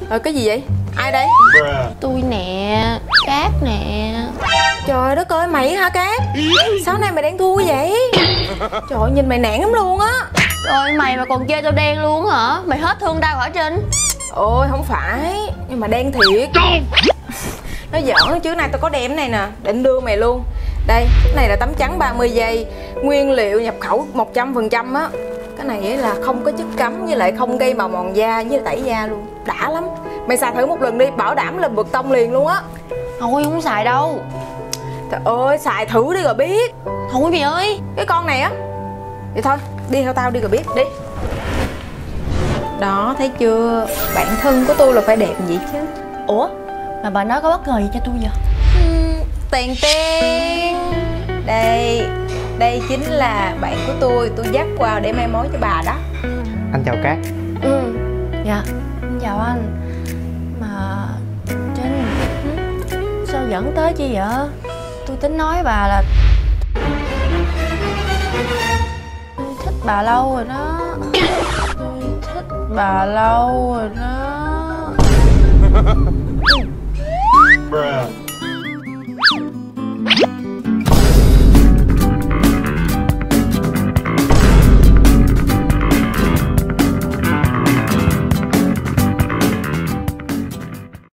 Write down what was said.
Cái gì vậy? Ai đây? Tôi nè, Cát nè. Trời đất ơi, mày hả Cát? Sao nay mày đen thui vậy? Trời ơi, nhìn mày nản lắm luôn á. Rồi mày mà còn chơi tao đen luôn hả? Mày hết thương tao hả Trinh? Ôi không phải, nhưng mà đen thiệt. Nói giỡn chứ nay tao có đem này nè, định đưa mày luôn. Đây, cái này là tấm trắng 30 giây, nguyên liệu nhập khẩu 100% á. Cái này ấy là không có chất cấm, với lại không gây màu mòn da với tẩy da luôn. Đã lắm. Mày xài thử một lần đi, bảo đảm là bực tông liền luôn á. Thôi không xài đâu. Trời ơi, xài thử đi rồi biết. Thôi mày ơi. Cái con này á. Vậy thôi, đi theo tao đi rồi biết, đi. Đó, thấy chưa? Bạn thân của tôi là phải đẹp vậy chứ. Ủa? Mà bà nói có bất ngờ gì cho tôi vậy? Tiền tiền. Đây chính là bạn của tôi dắt qua để mai mối cho bà đó. Anh chào Cát. Dạ, xin chào anh. Mà Trinh, sao dẫn tới chi vậy? Tôi tính nói bà là tôi thích bà lâu rồi đó. Tôi thích bà lâu rồi đó.